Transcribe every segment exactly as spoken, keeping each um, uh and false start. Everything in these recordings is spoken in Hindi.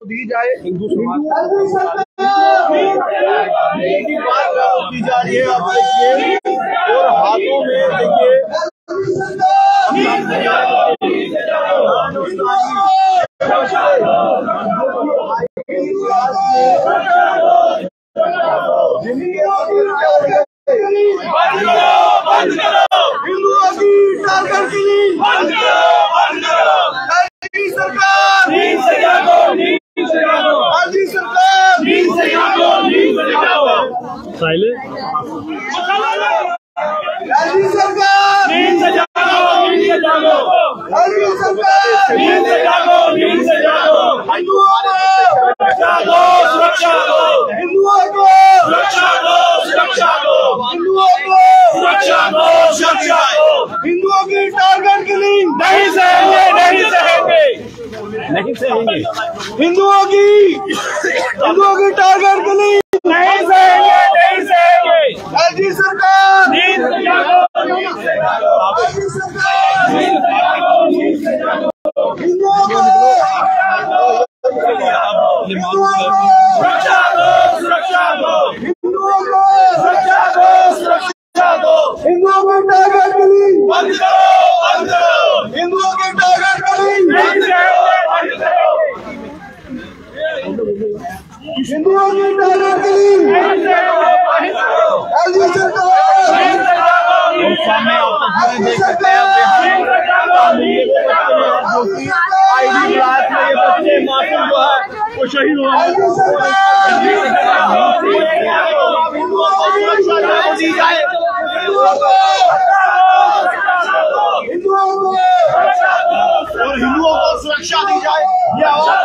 दी जाए। हिंदू समाज की बात की जा रही है, आप देखिए, और हाथों में देखिए हिंदुओं की टारगेट किलिंग बंद करो, बंद करो। सरकार नींद से जागो, नींद से जागो। मोदी सरकार नींद से जागो, नींद से जागो। साइलेंट। मोदी सरकार नींद से जागो, नींद से जागो। मोदी सरकार नींद से जागो, नींद से जागो। हिंदुओं को सुरक्षा दो, सुरक्षा दो। हिंदुओं को सुरक्षा दो, सुरक्षा दो। हिंदुओं को सुरक्षा दो, सुरक्षा दो। हिंदुओं की टारगेट किलिंग नहीं सहेंगे, नहीं सहेंगे, नहीं सहेंगे। हिंदुओं की हिंदुओं की टारगेट किलिंग नहीं सहेंगे, नहीं सहेंगे। राज्य सरकार नींद से जागो, नींद से जागो। राज्य सरकार नींद से जागो, नींद से जागो। हिंदुओं को सुरक्षा दो, सुरक्षा दो। हिंदुओं को सुरक्षा दो, सुरक्षा दो। हिंदुओं की टारगेट किलिंग बंद करो, बंद करो। हिंदुओं की टारगेट किलिंग बंद करो, बंद करो। हिंदुओं की टारगेट किलिंग बंद करो, बंद करो। राज्य सरकार सामने आप तस्वीरें देख सकते हैं, आईडी क्लास में ये बच्चे मासूम जो है वो शहीद हुआ है। दी जाए और हिंदुओं को सुरक्षा दी जाए, ये आवाज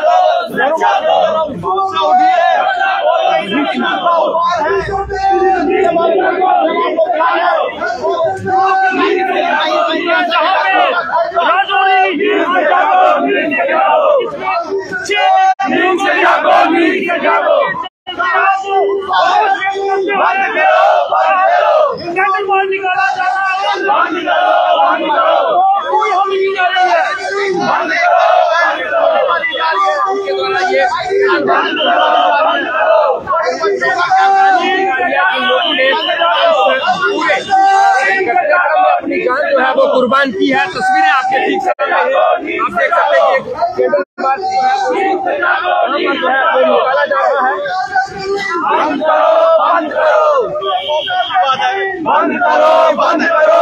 अपनी जान जो है वो कुर्बान की है। तस्वीरें आपके ठीक सामने हैं, आप देख सकते हैं कि केंद्र मार्च जो है वो जो है वो निकाला जा रहा है। बंद करो, बंद करो, बंद करो, बंद करो,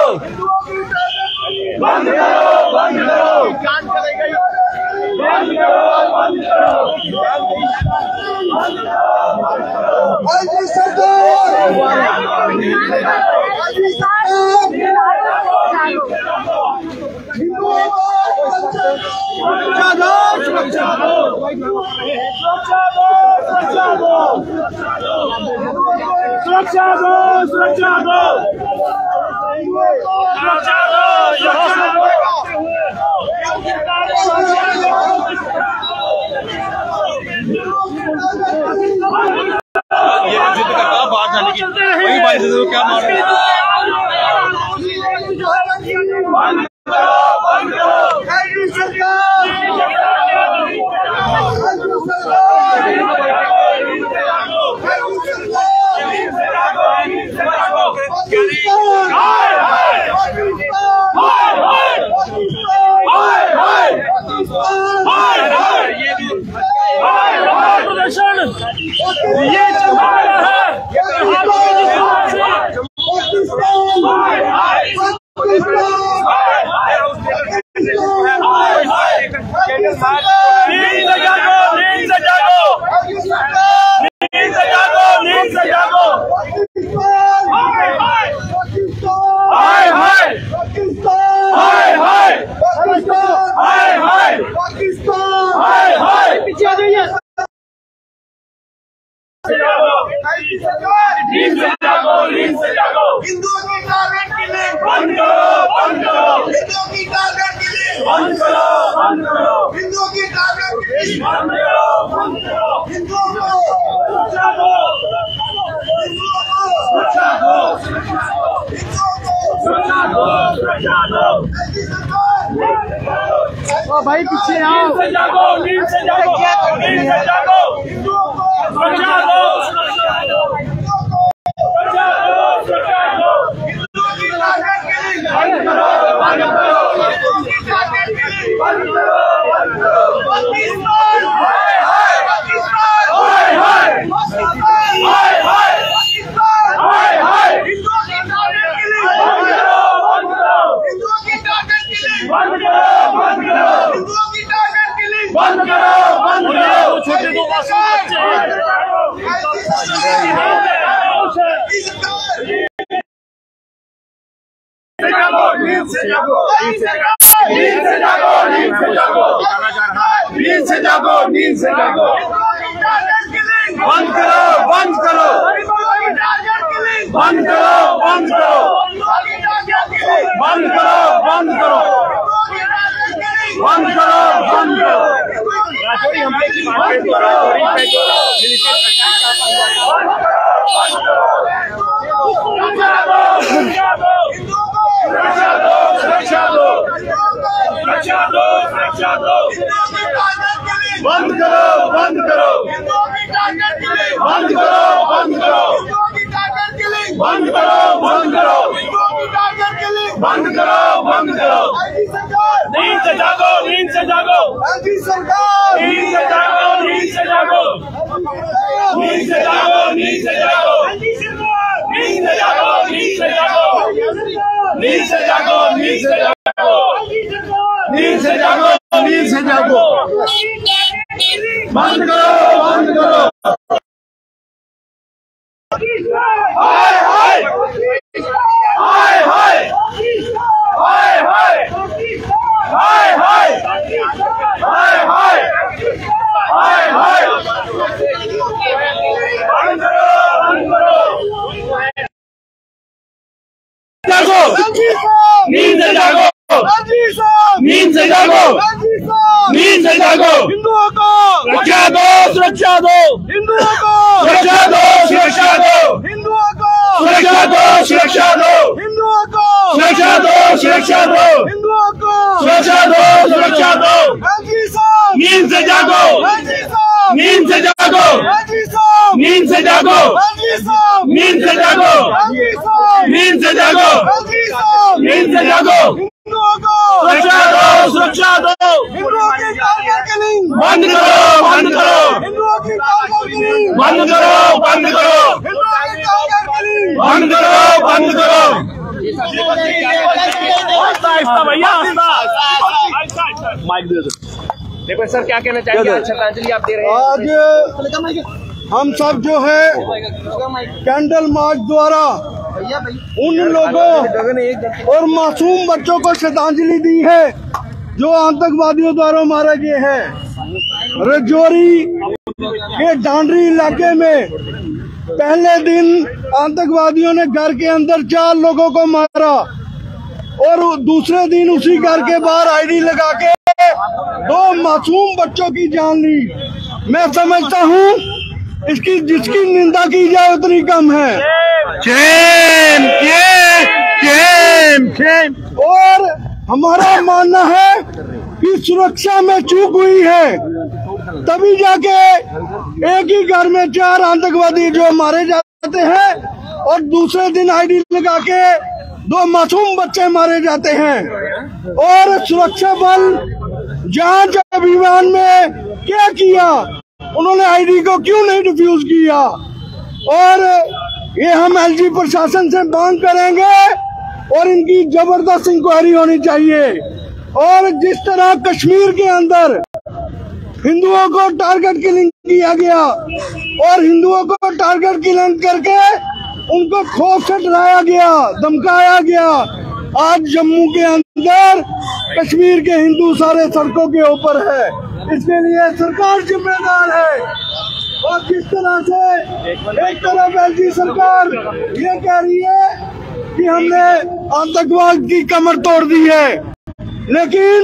बंद करो, बंद करो। जान चले गई, बंद करो, बंद करो। राज्य सरकार सुरक्षा दो, सुरक्षा दो, सुरक्षा दो, सुरक्षा दो, सुरक्षा दो, सुरक्षा दो, सुरक्षा दो। ये जिद करता बाहर जाने की, वही बात है तो क्या मार रहे हैं। बंद करो, बंद करो। राज्य सरकार ये चला रहा है। हिंदुओं की टारगेट किलिंग बंद करो, बंद करो। हिंदुओं की टारगेट किलिंग बंद करो, बंद करो। हिंदुओं की टारगेट किलिंग बंद करो, बंद करो। हिंदुओं को सुरक्षा दो, हिंदुओं को सुरक्षा दो, हिंदुओं को सुरक्षा दो, सुरक्षा दो। भाई पीछे आओ, नींद से जागो, नींद से जागो, नींद से जागो। नींद से जागो, नींद से जागो, नींद से जागो, नींद से जागो, नींद से जागो। बंद करो, बंद करो, बंद करो, बंद करो, बंद करो, बंद करो, बंद करो, बंद करो, सुरक्षा दो, सुरक्षा दो, सुरक्षा दो, बंद करो, बंद करो, बंद करो, बंद करो, बंद करो, बंद करो, बंद करो, बंद करो। नींद से जागो, नींद से जागो, सरकार नींद से जागो, नींद से जागो, नींद से जागो, नींद से जागो, नींद से जागो, नींद से जागो, नींद से जागो, नींद से जागो, नींद से जागो, नींद से जागो, बंद करो, बंद करो। हाय हाय हाय हाय हाय हाय हाय हाय हाय हाय हाय हाय बंद करो, बंद करो, जागो, नींद से जागो, नींद से जागो, नींद से जागो, हिंदुओं को सुरक्षा दो, सुरक्षा दो, हिंदुओं को सुरक्षा दो, सुरक्षा दो, हिंदुओं को सुरक्षा दो, सुरक्षा दो, हिंदुओं को सुरक्षा दो, सुरक्षा दो, हिंदुओं को सुरक्षा दो, सुरक्षा दो। नींद से जागो, नींद से जागो, नींद से जागो, नींद से जागो, नींद से जागो, नींद से जागो, सुरक्षा दो, सुरक्षा दो, बंद करो, बंद करो, बंद करो, बंद करो, बंद करो, बंद करो। भैया माइक दे दो। देखो सर क्या कहना चाहिए, आज श्रद्धांजलि आप दे रहे हैं। आज हम सब जो है कैंडल मार्च द्वारा उन लोगों और मासूम बच्चों को श्रद्धांजलि दी है जो आतंकवादियों द्वारा मारे गए हैं। रजौरी के डांडरी इलाके में पहले दिन आतंकवादियों ने घर के अंदर चार लोगों को मारा और दूसरे दिन उसी घर के बाहर आईडी लगा के दो मासूम बच्चों की जान ली। मैं समझता हूँ इसकी जिसकी निंदा की जाए उतनी कम है। Shame, shame, shame. और हमारा मानना है कि सुरक्षा में चूक हुई है, तभी जाके एक ही घर में चार आतंकवादी जो मारे जाते हैं और दूसरे दिन आईडी लगा के दो मासूम बच्चे मारे जाते हैं। और सुरक्षा बल जांच अभियान में क्या किया, उन्होंने आईडी को क्यों नहीं डिफ्यूज किया? और ये हम एलजी प्रशासन से मांग करेंगे और इनकी जबरदस्त इंक्वायरी होनी चाहिए। और जिस तरह कश्मीर के अंदर हिंदुओं को टारगेट किलिंग किया गया और हिंदुओं को टारगेट किलिंग करके उनको खौफ से डराया गया, धमकाया गया, आज जम्मू के अंदर कश्मीर के हिंदू सारे सड़कों के ऊपर है। इसके लिए सरकार जिम्मेदार है। और किस तरह से एक तरफ एलजी सरकार ये कह रही है कि हमने आतंकवाद की कमर तोड़ दी है, लेकिन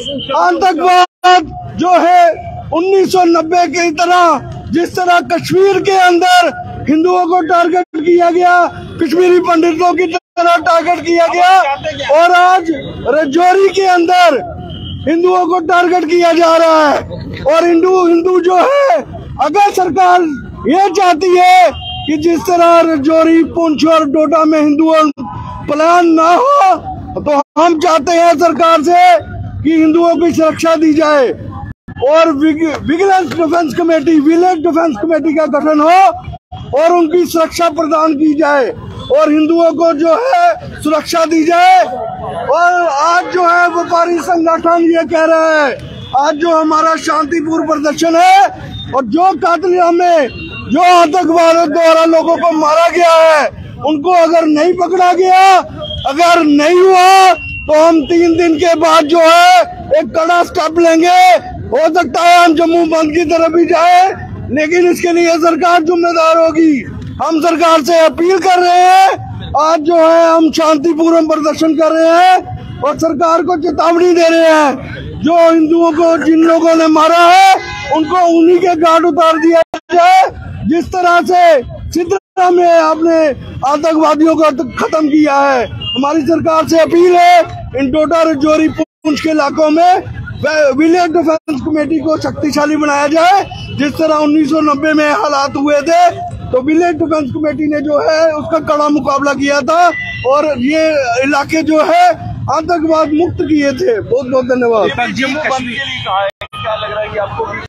आतंकवाद जो है उन्नीस सौ नब्बे की तरह जिस तरह कश्मीर के अंदर हिंदुओं को टारगेट किया गया, कश्मीरी पंडितों की तरह टारगेट किया गया, और आज रजौरी के अंदर हिंदुओं को टारगेट किया जा रहा है। और हिंदू हिंदू जो है, अगर सरकार ये चाहती है कि जिस तरह रजौरी, पुंछ और डोडा में हिंदुओं प्लान ना हो, तो हम चाहते हैं सरकार से कि हिंदुओं की सुरक्षा दी जाए और vigilance defence committee, village defence committee का गठन हो और उनकी सुरक्षा प्रदान की जाए और हिंदुओं को जो है सुरक्षा दी जाए। और आज जो है व्यापारी संगठन ये कह रहा है, आज जो हमारा शांतिपूर्ण प्रदर्शन है और जो कातलिया में जो आतंकवादियों द्वारा लोगों को मारा गया है, उनको अगर नहीं पकड़ा गया, अगर नहीं हुआ तो हम तीन दिन के बाद जो है एक कड़ा स्टेप लेंगे। हो सकता है हम जम्मू बंद की तरफ भी जाए, लेकिन इसके लिए सरकार जिम्मेदार होगी। हम सरकार से अपील कर रहे हैं, आज जो है हम शांतिपूर्ण प्रदर्शन कर रहे हैं और सरकार को चेतावनी दे रहे हैं, जो हिंदुओं को जिन लोगों ने मारा है उनको उन्हीं के गार्ड उतार दिया जाए। जिस तरह से सिद्धरा में आपने आतंकवादियों को खत्म किया है, हमारी सरकार से अपील है इन डोडा राजौरी पुंछ के इलाकों में विलेज डिफेंस कमेटी को शक्तिशाली बनाया जाए। जिस तरह उन्नीस सौ नब्बे में हालात हुए थे तो विलेज डिफेंस कमेटी ने जो है उसका कड़ा मुकाबला किया था और ये इलाके जो है आतंकवाद मुक्त किए थे। बहुत बहुत धन्यवाद। जम्मू बंद के लिए कहा है, क्या लग रहा है कि आपको